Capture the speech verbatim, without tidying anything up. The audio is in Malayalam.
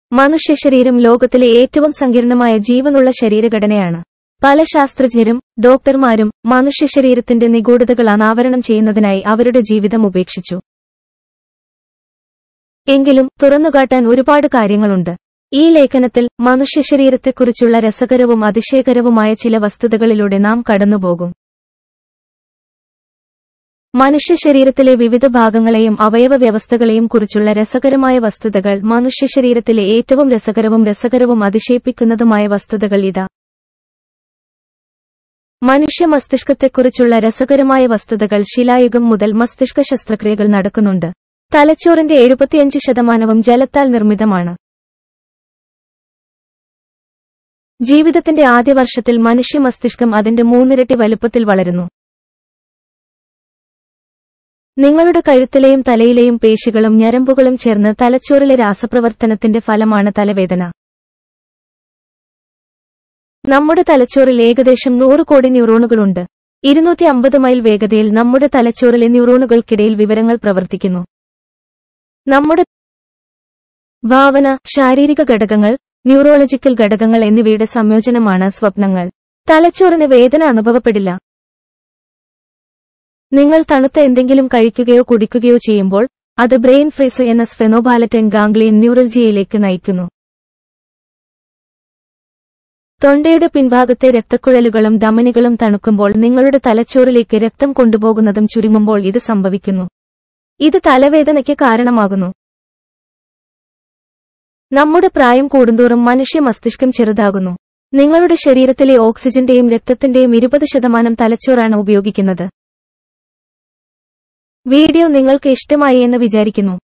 മനുഷ്യശരീരം ലോകത്തിലെ ഏറ്റവും സങ്കീർണമായ ജീവനുള്ള ശരീരഘടനയാണ്. പല ശാസ്ത്രജ്ഞരും ഡോക്ടർമാരും മനുഷ്യശരീരത്തിന്റെ നിഗൂഢതകൾ അനാവരണം ചെയ്യുന്നതിനായി അവരുടെ ജീവിതം ഉപേക്ഷിച്ചു. എങ്കിലും തുറന്നുകാട്ടാൻ ഒരുപാട് കാര്യങ്ങളുണ്ട്. ഈ ലേഖനത്തിൽ മനുഷ്യശരീരത്തെക്കുറിച്ചുള്ള രസകരവും അതിശയകരവുമായ ചില വസ്തുതകളിലൂടെ നാം കടന്നുപോകും. മനുഷ്യശരീരത്തിലെ വിവിധ ഭാഗങ്ങളെയും അവയവ വ്യവസ്ഥകളെയും കുറിച്ചുള്ള രസകരമായ വസ്തുതകൾ. മനുഷ്യശരീരത്തിലെ ഏറ്റവും രസകരവും രസകരവും അതിശയിപ്പിക്കുന്നതുമായ വസ്തുതകൾ ഇതാ. മനുഷ്യ മസ്തിഷ്കത്തെക്കുറിച്ചുള്ള രസകരമായ വസ്തുതകൾ. ശിലായുഗം മുതൽ മസ്തിഷ്ക ശസ്ത്രക്രിയകൾ നടക്കുന്നുണ്ട്. തലച്ചോറിന്റെ എഴുപത്തിയഞ്ച് ശതമാനവും ജലത്താൽ നിർമ്മിതമാണ്. ജീവിതത്തിന്റെ ആദ്യ വർഷത്തിൽ മനുഷ്യ മസ്തിഷ്കം അതിന്റെ മൂന്നിരട്ടി വലുപ്പത്തിൽ വളരുന്നു. നിങ്ങളുടെ കഴുത്തിലെയും തലയിലെയും പേശികളും ഞരമ്പുകളും ചേർന്ന് തലച്ചോറിലെ രാസപ്രവർത്തനത്തിന്റെ ഫലമാണ് തലവേദന. നമ്മുടെ തലച്ചോറിൽ ഏകദേശം നൂറ് കോടി ന്യൂറോണുകളുണ്ട്. ഇരുന്നൂറ്റി അമ്പത് മൈൽ വേഗതയിൽ നമ്മുടെ തലച്ചോറിലെ ന്യൂറോണുകൾക്കിടയിൽ വിവരങ്ങൾ പ്രവർത്തിക്കുന്നു. നമ്മുടെ ഭാവന, ശാരീരിക ഘടകങ്ങൾ, ന്യൂറോളജിക്കൽ ഘടകങ്ങൾ എന്നിവയുടെ സംയോജനമാണ് സ്വപ്നങ്ങൾ. തലച്ചോറിന് വേദന അനുഭവപ്പെടില്ല. നിങ്ങൾ തണുത്ത എന്തെങ്കിലും കഴിക്കുകയോ കുടിക്കുകയോ ചെയ്യുമ്പോൾ അത് ബ്രെയിൻ ഫ്രീസ് എന്ന സ്ഫെനോബാലറ്റൈൻ ഗാംഗ്ലിയൻ ന്യൂറൽജിയയിലേക്ക് നയിക്കുന്നു. തൊണ്ടയുടെ പിൻഭാഗത്തെ രക്തക്കുഴലുകളും ധമനികളും തണുക്കുമ്പോൾ നിങ്ങളുടെ തലച്ചോറിലേക്ക് രക്തം കൊണ്ടുപോകുന്നതും ചുരുങ്ങുമ്പോൾ ഇത് സംഭവിക്കുന്നു. ഇത് തലവേദനയ്ക്ക് കാരണമാകുന്നു. നമ്മുടെ പ്രായം കൂടുന്തോറും മനുഷ്യ മസ്തിഷ്കം ചെറുതാകുന്നു. നിങ്ങളുടെ ശരീരത്തിലെ ഓക്സിജന്റെയും രക്തത്തിന്റെയും ഇരുപത് ശതമാനം തലച്ചോറാണ് ഉപയോഗിക്കുന്നത്. വീഡിയോ നിങ്ങൾക്ക് ഇഷ്ടമായി എന്ന് വിചാരിക്കുന്നു.